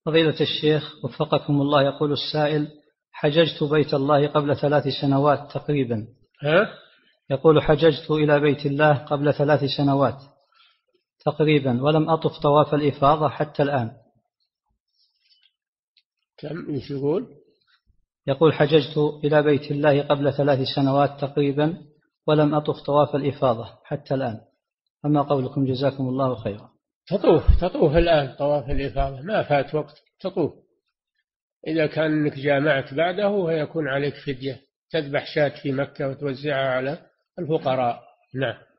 فضيلة الشيخ وفقكم الله، يقول السائل: حججت بيت الله قبل 3 سنوات تقريبا. يقول: حججت إلى بيت الله قبل 3 سنوات تقريبا ولم أطف طواف الإفاضة حتى الآن. كم إيش يقول؟ يقول: حججت إلى بيت الله قبل 3 سنوات تقريبا ولم أطف طواف الإفاضة حتى الآن، أما قولكم؟ جزاكم الله خيرا. تطوف الآن طواف الإفاضة، ما فات وقت، تطوف. إذا كان أنك جامعت بعده فيكون عليك فدية، تذبح شاة في مكة وتوزعها على الفقراء. نعم.